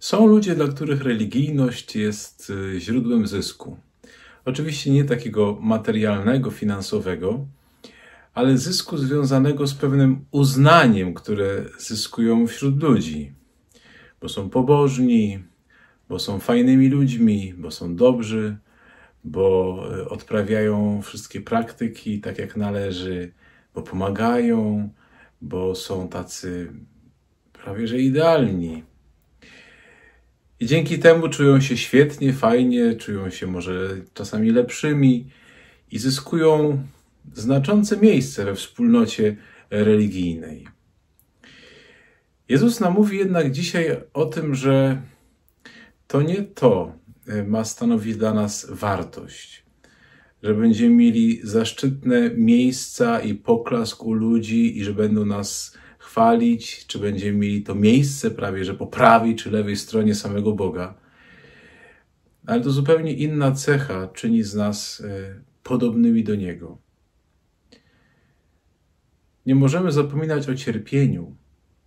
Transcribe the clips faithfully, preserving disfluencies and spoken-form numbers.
Są ludzie, dla których religijność jest y, źródłem zysku. Oczywiście nie takiego materialnego, finansowego, ale zysku związanego z pewnym uznaniem, które zyskują wśród ludzi. Bo są pobożni, bo są fajnymi ludźmi, bo są dobrzy, bo y, odprawiają wszystkie praktyki tak jak należy, bo pomagają, bo są tacy prawie że idealni. I dzięki temu czują się świetnie, fajnie, czują się może czasami lepszymi i zyskują znaczące miejsce we wspólnocie religijnej. Jezus nam mówi jednak dzisiaj o tym, że to nie to ma stanowić dla nas wartość, że będziemy mieli zaszczytne miejsca i poklask u ludzi i że będą nas chwalić, czy będziemy mieli to miejsce prawie, że po prawej czy lewej stronie samego Boga. Ale to zupełnie inna cecha czyni z nas podobnymi do Niego. Nie możemy zapominać o cierpieniu.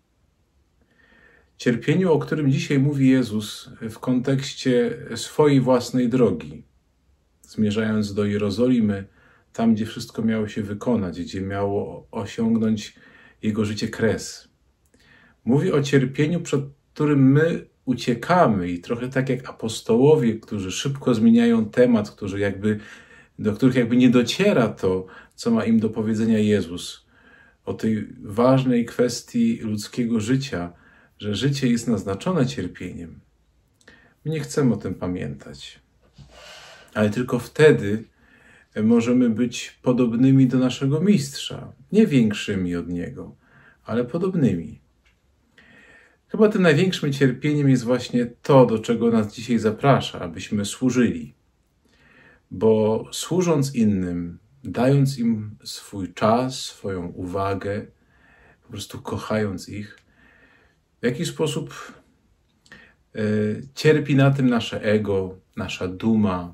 Cierpieniu, o którym dzisiaj mówi Jezus w kontekście swojej własnej drogi. Zmierzając do Jerozolimy, tam gdzie wszystko miało się wykonać, gdzie miało osiągnąć Jego życie kres. Mówi o cierpieniu, przed którym my uciekamy i trochę tak jak apostołowie, którzy szybko zmieniają temat, którzy jakby, do których jakby nie dociera to, co ma im do powiedzenia Jezus o tej ważnej kwestii ludzkiego życia, że życie jest naznaczone cierpieniem. My nie chcemy o tym pamiętać. Ale tylko wtedy możemy być podobnymi do naszego mistrza. Nie większymi od niego, ale podobnymi. Chyba tym największym cierpieniem jest właśnie to, do czego nas dzisiaj zaprasza, abyśmy służyli. Bo służąc innym, dając im swój czas, swoją uwagę, po prostu kochając ich, w jakiś sposób e, cierpi na tym nasze ego, nasza duma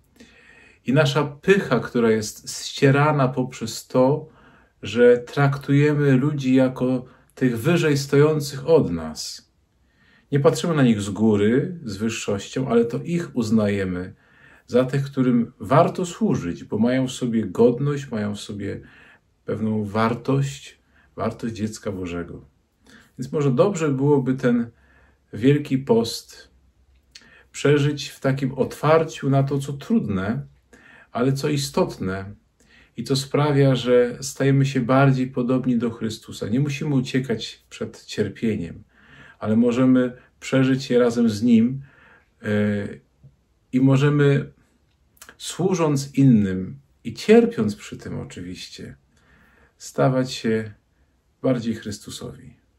i nasza pycha, która jest ścierana poprzez to, że traktujemy ludzi jako tych wyżej stojących od nas. Nie patrzymy na nich z góry, z wyższością, ale to ich uznajemy za tych, którym warto służyć, bo mają w sobie godność, mają w sobie pewną wartość, wartość dziecka Bożego. Więc może dobrze byłoby ten Wielki Post przeżyć w takim otwarciu na to, co trudne, ale co istotne i co sprawia, że stajemy się bardziej podobni do Chrystusa. Nie musimy uciekać przed cierpieniem, ale możemy przeżyć je razem z Nim yy, i możemy, służąc innym i cierpiąc przy tym oczywiście, stawać się bardziej Chrystusowi.